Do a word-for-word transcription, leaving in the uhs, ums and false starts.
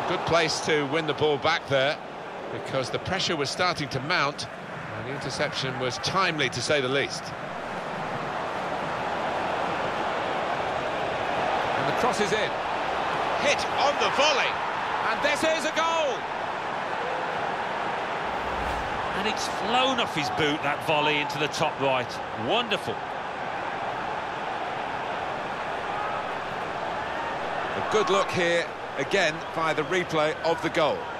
Good place to win the ball back there, because the pressure was starting to mount, and the interception was timely, to say the least. And the cross is in. Hit on the volley. And this is a goal! And it's flown off his boot, that volley, into the top right. Wonderful. A good look here, again, by the replay of the goal.